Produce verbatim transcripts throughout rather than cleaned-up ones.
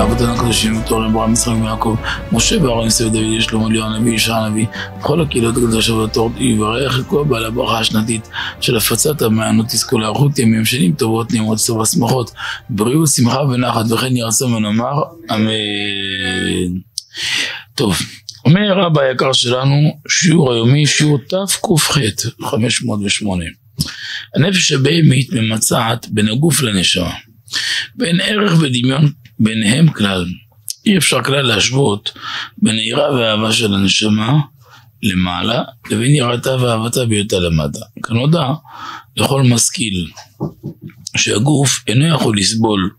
אבותינו הקדושים, ותורת אברהם, יצחק ויעקב, משה ואהרון, יוסף ודוד, שלמה, אליהו הנביא, ישעיה הנביא, וכל הקהילות הקדושות והתורה, יברך את כל בעלי הברכה השנתית של הפצת המעיינות, תזכו לאריכות ימים, שנים טובות, נעימות, טובה, שמחות, בריאות, שמחה ונחת, וכן יהי רצון ונאמר אמן. טוב, אומר רבא היקר שלנו, שיעור היומי, שיעור תק"ח, חמש מאות ושמונה. הנפש הבהמית ממצעת בין הגוף לנשמה, בין ערך ודמיון ביניהם כלל. אי אפשר כלל להשוות בין היראה והאהבה של הנשמה למעלה לבין יראתה ואהבתה בהיותה למטה. כנודע לכל משכיל שהגוף אינו יכול לסבול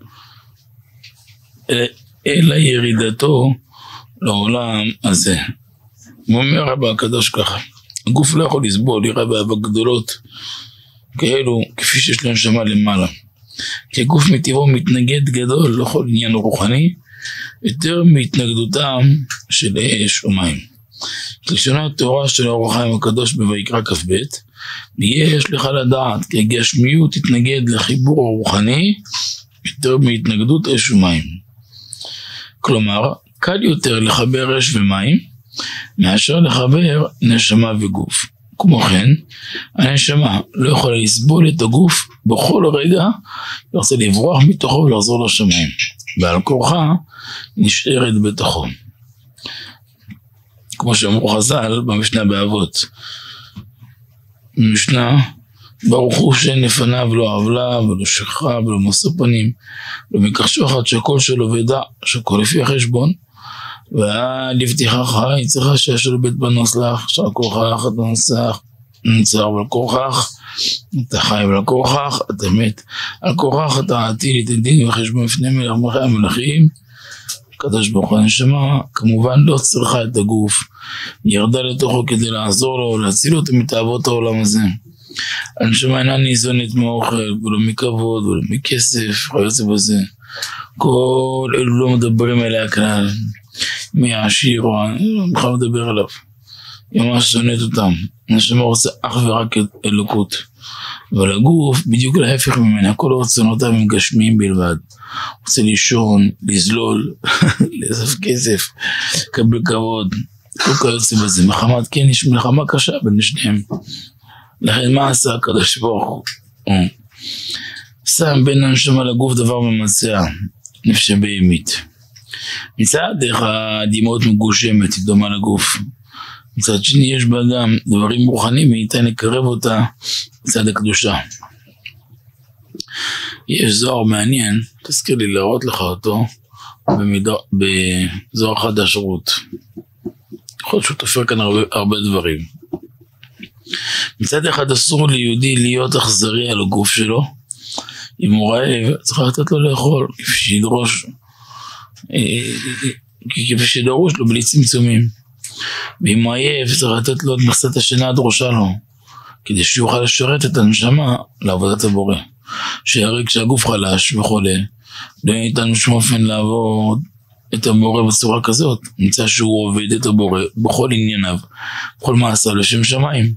אלא ירידתו לעולם הזה. אומר רבא הקדוש ככה, הגוף לא יכול לסבול יראה ואהבה גדולות כאלו כפי שיש לנשמה למעלה, כי הגוף מטבעו מתנגד גדול לכל עניין רוחני יותר מהתנגדותם של אש ומים. כלשונו התורה של אור החיים הקדוש בויקרא כ"ב, יש לך לדעת כי הגשמיות תתנגד לחיבור הרוחני יותר מהתנגדות אש ומים. כלומר, קל יותר לחבר אש ומים מאשר לחבר נשמה וגוף. כמו כן, הנשמה לא יכולה לסבול את הגוף בכל רגע, היא רוצה לברוח מתוכו ולחזור לשמיים, ועל כורחה נשארת בתוכו. כמו שאמרו חז"ל במשנה באבות, במשנה, ברוך הוא שאין לפניו לא עוולה ולא שכחה ולא משוא פנים ולא מקח שוחד, שהכל שלו ודע, שהכל לפי החשבון, ולבטיחך יצריך שיש לו בית בנוס לך, שעל כורכך אתה נצח, נצר ועל כורכך אתה חי ועל כורכך אתה מת, על כורכך אתה עתיד את דין וחשבון לפני מלך מלכי המלכים. הקדוש ברוך הוא, הנשמה כמובן לא צריכה את הגוף, ירדה לתוכו כדי לעזור לו להציל אותו מתאוות העולם הזה. הנשמה אינה ניזונת מאוכל ולא מכבוד ולא מכסף וכיוצא בזה. כל אלו לא מדברים אליה כלל, מי העשיר או בכלל מדבר עליו, היא ממש שונאת אותם. הנשמה רוצה אך ורק אלוקות, אבל הגוף בדיוק להפך ממנה, כל רצונותיו הם גשמיים בלבד. רוצה לישון, לזלול, לאסוף כסף, לקבל כבוד, כל כיוצא בזה. מחמת כן יש מלחמה קשה בין שניהם. לכן מה עשה הקדוש ברוך הוא? שם בין הנשמה לגוף דבר ממצע, נפש בהמית. מצד איך הדמעות מגושמת, היא דומה לגוף. מצד שני יש בה גם דברים רוחניים, וניתן לקרב אותה מצד הקדושה. יש זוהר מעניין, תזכיר לי להראות לך אותו, בזוהר חדש רות. יכול להיות שהוא תופר כאן הרבה, הרבה דברים. מצד אחד אסור ליהודי להיות אכזרי על הגוף שלו, אם הוא רעב צריך לתת לו לאכול, כפי שידרוש, כפי שדרוש לו בלי צמצומים. ואם הוא עייף צריך לתת לו את מכסת השינה הדרושה לו, כדי שיוכל לשרת את הנשמה לעבודת הבורא. שהרי כשהגוף חלש וחולה, לא ניתן בשום אופן לעבוד את הבורא בצורה כזאת. נמצא שהוא עובד את הבורא בכל ענייניו, בכל מעשה לשם שמיים.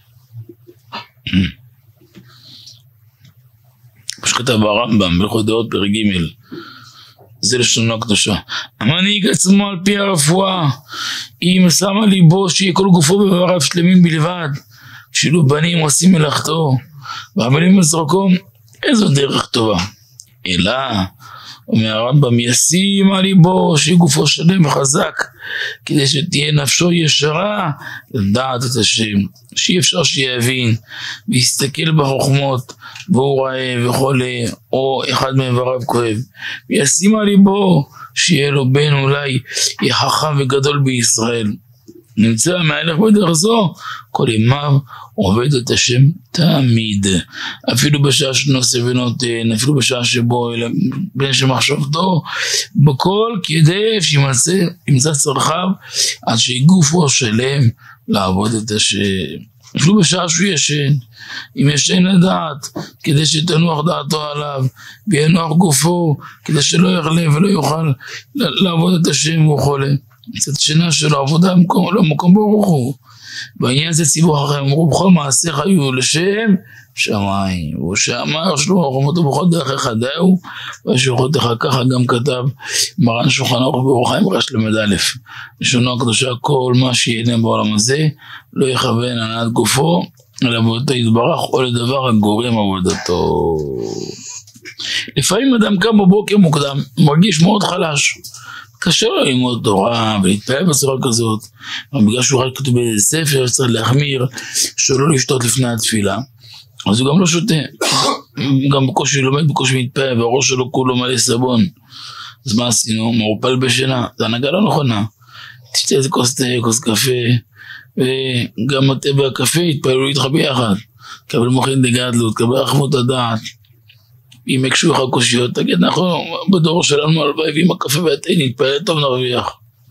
שכתב הרמב"ם בהלכות דעות פרק ג', זה לשונו הקדושה. המנהיג עצמו על פי הרפואה, אם שמה ליבו שיהיה כל גופו בבריו שלמים בלבד, שילוב בנים עושים מלאכתו ועמלים בזרקו, איזו דרך טובה. אלא אומר הרמב"ם, ישים על ליבו שיהיה גופו שלם וחזק, כדי שתהיה נפשו ישרה לדעת את השם, שאי אפשר שיבין ויסתכל בחוכמות והוא רעב וחולה או אחד מאיבריו כואב, וישים על ליבו שיהיה לו בן אולי יהיה חכם וגדול בישראל, נמצא מהלך בדרך זו כל ימיו עובד את השם תמיד, אפילו בשעה שנושא ונותן, אפילו בשעה שבו בין שמחשבתו, בכל כדי שימצא ימצא צרכיו עד שיגופו שלם לעבוד את השם. אפילו בשעה שהוא ישן, אם ישן לדעת, כדי שתנוח דעתו עליו וינוח גופו, כדי שלא יחלה ולא יוכל לעבוד את השם והוא חולה. קצת שינה שלו, עבודה במקום, לא מקום ברוך הוא. בעניין הזה ציבור אחרים אמרו, בכל מעשיך היו לשם שמיים, ושאמר שלמה רחמתו בכל דרכיך דאו, ושלוחותיך ככה גם כתב מרן שולחן ערוך באור החיים רש למד א', לשונו הקדושה, כל מה שיהיה בעולם הזה, לא יכוון הנעת גופו, אלא עבודתו יתברך, או לדבר הגורם עבודתו. לפעמים אדם קם בבוקר מוקדם, מרגיש מאוד חלש, קשה לו ללמוד תורה ולהתפעל בצורה כזאת, אבל בגלל שהוא רק כתוב באיזה ספר שצריך להחמיר, שלא לשתות לפני התפילה, אז הוא גם לא שותה, גם בקושי לומד, בקושי מתפעל, והראש שלו כולו מלא סבון. אז מה עשינו? מעורפל בשינה, זה הנהגה לא נכונה. תשתה איזה כוס תה, כוס קפה, וגם התה והקפה יתפעלו איתך ביחד. קבל מוחין דגדלות, קבל רחמות הדעת. אם יקשו לך קושיות, תגיד, אנחנו בדור שלנו הלוואי, ועם הקפה והתה נתפעל טוב נרוויח.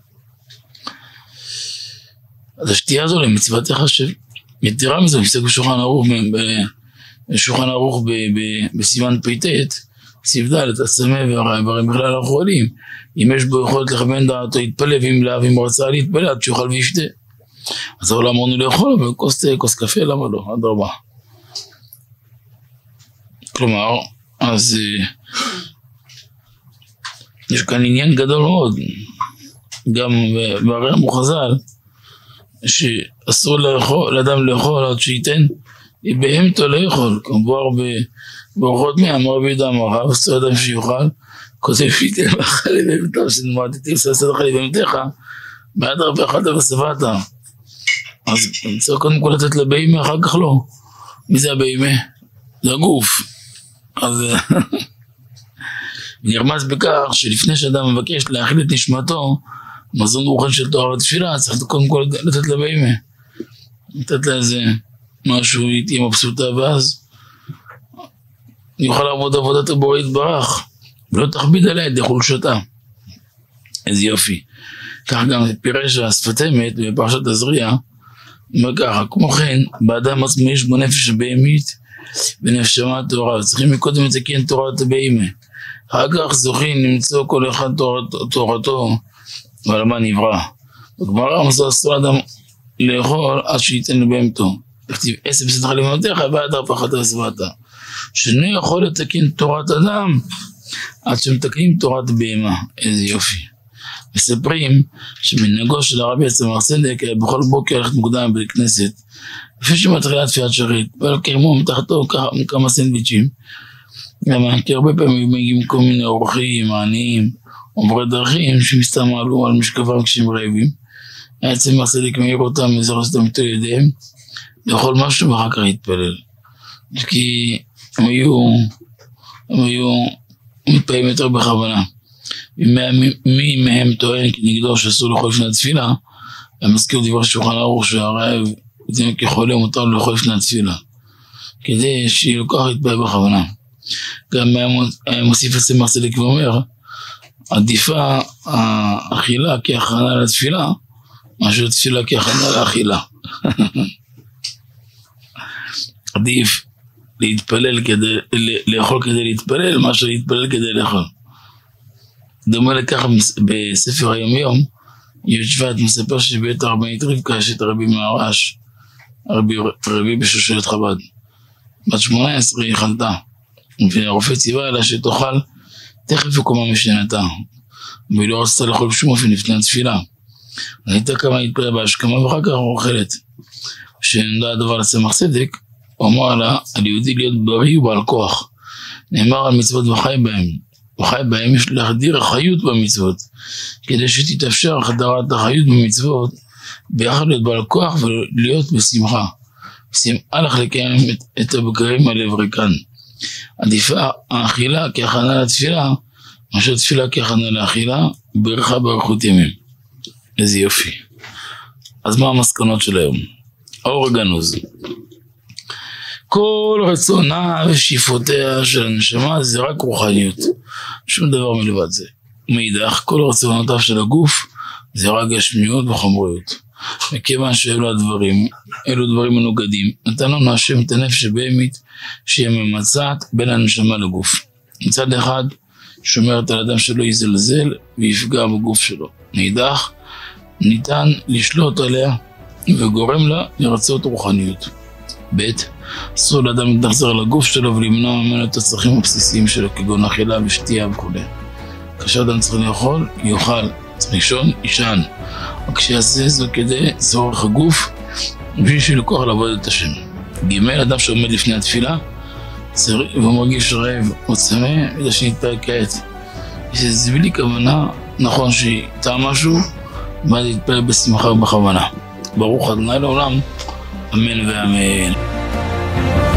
אז השתייה הזו למצוות תחשב. יתרה מזה, מסתכל בשולחן ערוך, בשולחן ערוך בסימן פ"ט, סעיף ד' הצמא והרי בכלל אנחנו רואים, אם יש בו יכולת לכוון דעתו יתפלא, ואם לאו, אם רצה להתפלא, עד שיוכל וישתה. אז לא אמרנו לאכול, אבל כוס תה, כוס קפה, למה לא? עד ארבע. כלומר, אז יש כאן עניין גדול מאוד, גם בהרי המוחז"ל, שאסור לאדם לאכול עד שייתן בהמתו לא יכול, כמובן באורחות מי אמר רבי יהודה אמר רב, אסור אדם שיוכל, כותב שייתן מאכל לבהמתו, שנמדתי וסעשת לך לבהמתך, בעד הרבה אכלת ושבעת. אז צריך קודם כל לתת לבהמה, אחר כך לא. מי זה הבהמה? זה הגוף. אז נרמז בכך שלפני שאדם מבקש להאכיל את נשמתו, מזון רוחני של תורה ותפילה, צריך קודם כל לתת לבהמה. לתת לה איזה משהו, היא תהיה מבסוטה, ואז יוכל לעבוד עבודת הבורא יתברך, ולא תכביד עליה את חולשתה. איזה יופי. כך גם פירש השפת אמת בפרשת תזריע, אומר ככה, כמו כן, באדם עצמו יש בו נפש הבהמית ונפשמה תורה, וצריכים מקודם לתקן תורת הבהמה. אחר כך זוכים למצוא כל אחד תורת, תורתו, ועל מה נברא. בגמרא מסור אסור אדם לאכול עד שייתן לבהמתו. תכתיב עשב בשדך לבהמתך ועד ארבעת ושבעת. שלא יכול לתקן תורת אדם עד שמתקנים תורת בהמה. איזה יופי. מספרים שמנהגו של הרבי הצמח צדק בכל בוקר הלכת מוקדם בבית כנסת, לפני שמתחילה תפילת שחרית, ולוקח עמו מתחתו כמה סנדוויצ'ים. למה? כי הרבה פעמים מגיעים כל מיני אורחים, עניים, עוברי דרכים שמסתמלו על משקפם כשהם רעבים. הצמח צדק מעיר אותם וזרז אותם איתו ידיהם לאכול משהו ואחר כך להתפלל. כי הם היו, הם היו מתפעלים יותר בכוונה. מי מהם טוען כנגדו שאסור לאכול לפני התפילה, הם מזכיר דבר שולחן ערוך שהרעב כחולה מותר לאכול לפני התפילה, כדי שהיא לוקח להתפעל בכוונה. גם מוסיף הצמח צדק ואומר, עדיפה האכילה כהכנה לתפילה, מאשר תפילה כהכנה לאכילה. עדיף להתפלל כדי, לאכול כדי להתפלל, מאשר להתפלל כדי לאכול. דומה לכך בספר היום יום, י' שבט מספר שבית הרבנית רבקה יש את הרבי מהרש, הרבי, הרבי בשושלת חב"ד. בת שמונה עשרה היא חלתה, והרופא ציווה אליה שתאכל תכף וקומה משנתה, והיא לא רצתה לאכול בשום אופן לפני התפילה. הייתה כמה להתפלל בהשכמה ואחר כך אוכלת. כשנודע הדבר לצמח צדק, הוא אמר לה על יהודי להיות בריא ובעל כוח. נאמר על מצוות וחי בהם. וחי בהם יש להחדיר החיות במצוות, כדי שתתאפשר החדרת החיות במצוות, ביחד להיות בעל כוח ולהיות בשמחה. שמחה לך לקיים את, את הבקרים הלב ריקן. עדיפה האכילה כהכנה לתפילה, מאשר תפילה כהכנה לאכילה, ברכה באריכות ימים. איזה יופי. אז מה המסקנות של היום? האור הגנוז. כל רצונה ושאיפותיה של הנשמה זה רק רוחניות, שום דבר מלבד זה. מאידך, כל רצונותיו של הגוף זה רק גשמיות וחומריות. מכיוון שאלו הדברים, אלו דברים מנוגדים, נתן לנו השם את הנפש הבהמית שהיא ממצאת בין הנשמה לגוף. מצד אחד, שומרת על אדם שלא יזלזל ויפגע בגוף שלו. מאידך, ניתן לשלוט עליה וגורם לה לרצות רוחניות. ב' אסור לאדם להתאכזר לגוף שלו ולמנוע ממנו את הצרכים הבסיסיים שלו, כגון אכילה ושתייה וכו'. כאשר אדם צריך לאכול, יאכל, צריך לישון, יישן. רק שיעשה זה כדי צורך הגוף, בשביל שיהיה לו כוח לעבוד את השם. ג' אדם שעומד לפני התפילה, והוא מרגיש רעב או צמא, ידע שנתפלל כעת. זה בלי כוונה, נכון שהיא טעה משהו, בא להתפלל בשמחה ובכוונה. ברוך ה' לעולם, אמן ואמן.